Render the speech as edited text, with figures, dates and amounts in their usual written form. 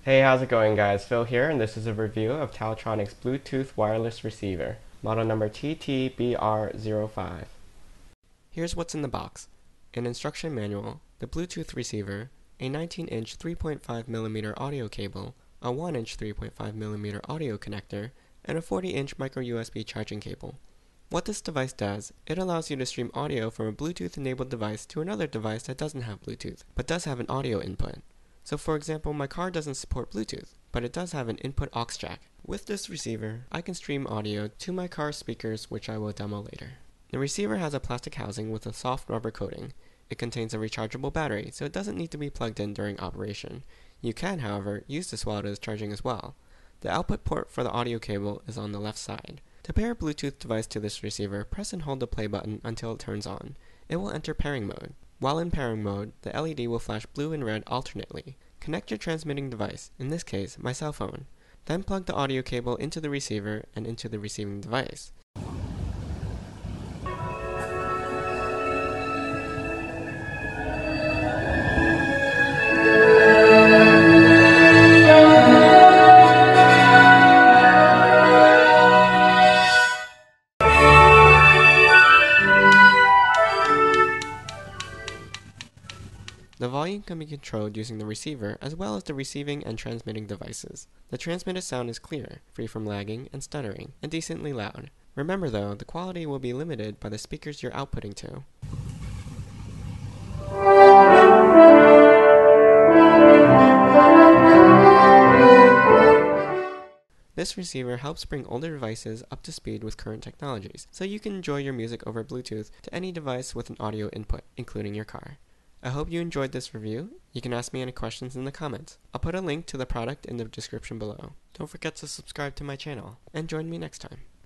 Hey, how's it going, guys? Phil here, and this is a review of Taotronic's Bluetooth wireless receiver, model number TTBR05. Here's what's in the box: an instruction manual, the Bluetooth receiver, a 19-inch 3.5mm audio cable, a 1-inch 3.5mm audio connector, and a 40-inch micro USB charging cable. What this device does, it allows you to stream audio from a Bluetooth-enabled device to another device that doesn't have Bluetooth, but does have an audio input. So for example, my car doesn't support Bluetooth, but it does have an input aux jack. With this receiver, I can stream audio to my car's speakers, which I will demo later. The receiver has a plastic housing with a soft rubber coating. It contains a rechargeable battery, so it doesn't need to be plugged in during operation. You can, however, use this while it is charging as well. The output port for the audio cable is on the left side. To pair a Bluetooth device to this receiver, press and hold the play button until it turns on. It will enter pairing mode. While in pairing mode, the LED will flash blue and red alternately. Connect your transmitting device, in this case, my cell phone. Then plug the audio cable into the receiver and into the receiving device. The volume can be controlled using the receiver as well as the receiving and transmitting devices. The transmitted sound is clear, free from lagging and stuttering, and decently loud. Remember though, the quality will be limited by the speakers you're outputting to. This receiver helps bring older devices up to speed with current technologies, so you can enjoy your music over Bluetooth to any device with an audio input, including your car. I hope you enjoyed this review. You can ask me any questions in the comments. I'll put a link to the product in the description below. Don't forget to subscribe to my channel, and join me next time.